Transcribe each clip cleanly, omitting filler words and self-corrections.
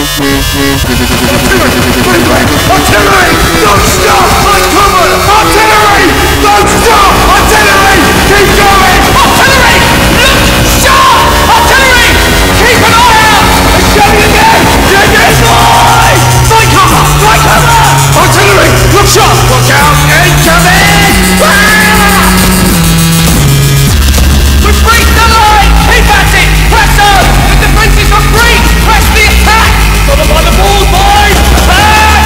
Artillery! Don't stop! Uncover! Artillery! Don't stop! Artillery! Keep going! Artillery! Look sharp! Artillery! Keep an eye out! And show it again! Take it! Find cover! Find cover! Artillery! Look sharp! Look out! Incoming! We break the line! Keep at it! Press on! The defenses are free! Press the attack! Got them by the balls, boys! Attack!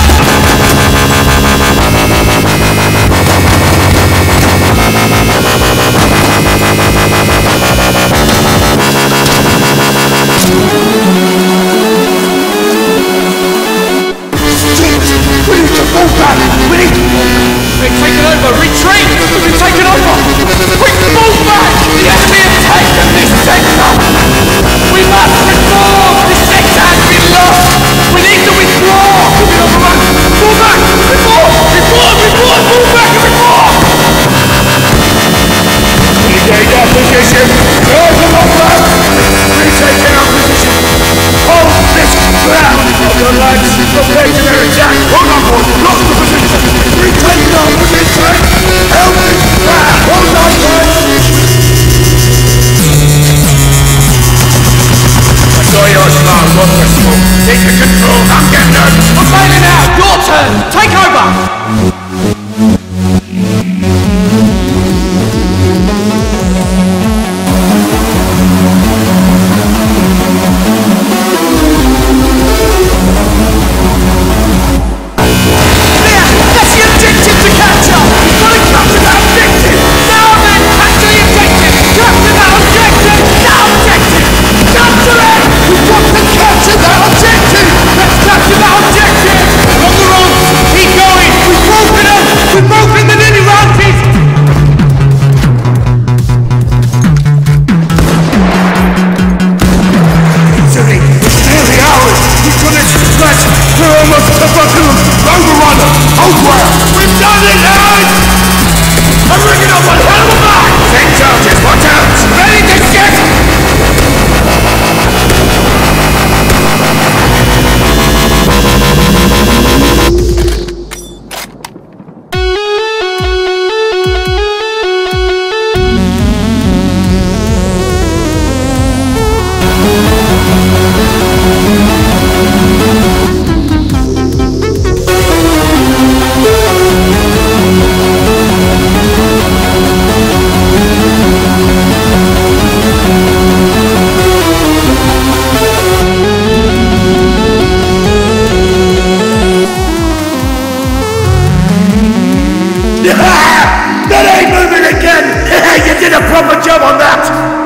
We need to fall back! We're taken over! Retreat! We've taken over! Quick, fall back! The enemy has taken this sector! We must reform! This sector has been lost! We need to withdraw! We've been overrun! Fall back! Reform! Reform! Reform! Fall back and reform! Retake our position! Close them off back! Retake our position! Hold this ground from your legs! Prepare to their attack! Hold on, boys! Lost the position! Retake our position! Help this back! Hold on, boys! I saw your smart look for smoke. Take the control! I'm getting nervous! I'm bailing out! Your turn! Take over! That ain't moving again! You did a proper job on that!